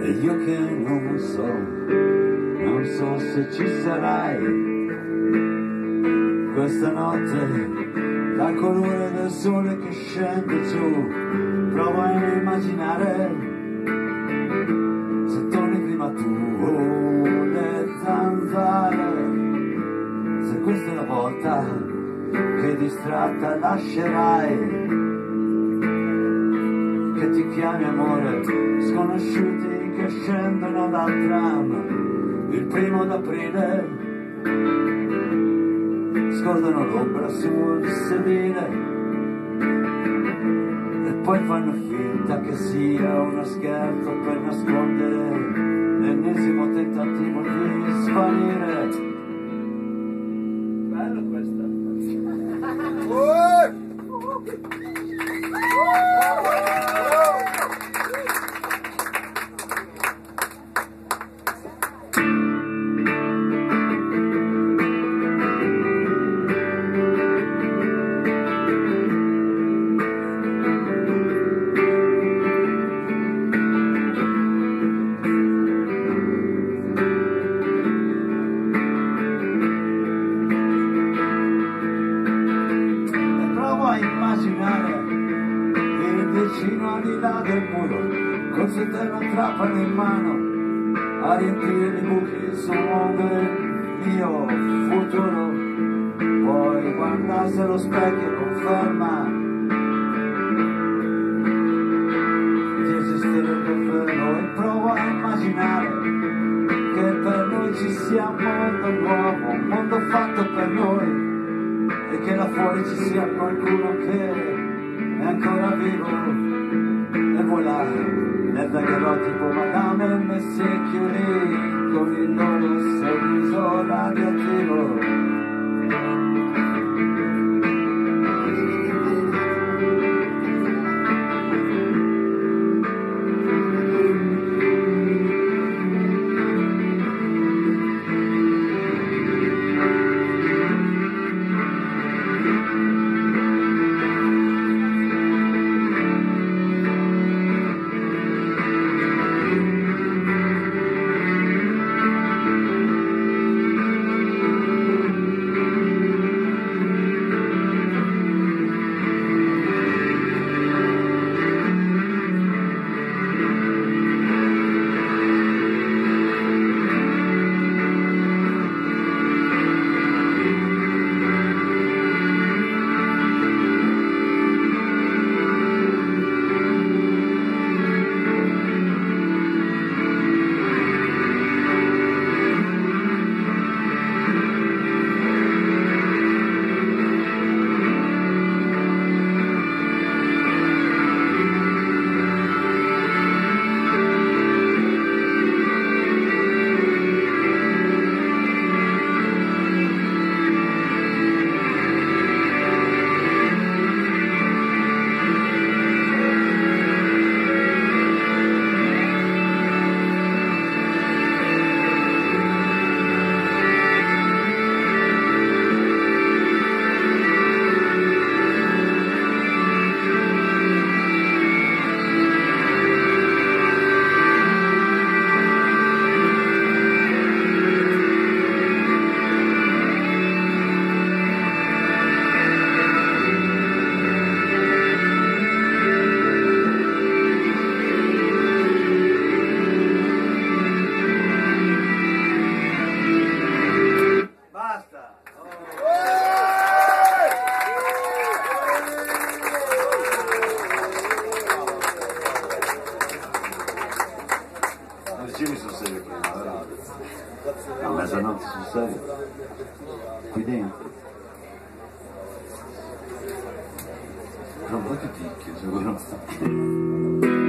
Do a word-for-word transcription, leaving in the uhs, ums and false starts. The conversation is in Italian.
E io che non so, non so se ci sarai questa notte, dal colore del sole che scende giù, provo a immaginare se torni prima tu, le zanzare, se questa è la volta che distratta lascerai, che ti chiami amore, sconosciuti che scendono dal tram il primo d'aprile, scordano l'ombra sul sedile e poi fanno finta che sia uno scherzo per nascondere l'ennesimo tentativo di svanire. Bello questo. Vicino al di là del muro, col suo trapano in mano, a riempire i buchi sul mio futuro. Poi guardarsi allo specchio conferma di esistere davvero, e provo a immaginare che per noi ci sia un mondo nuovo, un mondo fatto per noi, e che là fuori ci sia qualcuno che è ancora vivo, e voilà, nel daguerrotipo Madame e Messecchio lì con il loro sorriso radioattivo. Jimmy sul serio prima, a mezzanotte sul serio, qui dentro. Non vuoi che picchio, sicuro.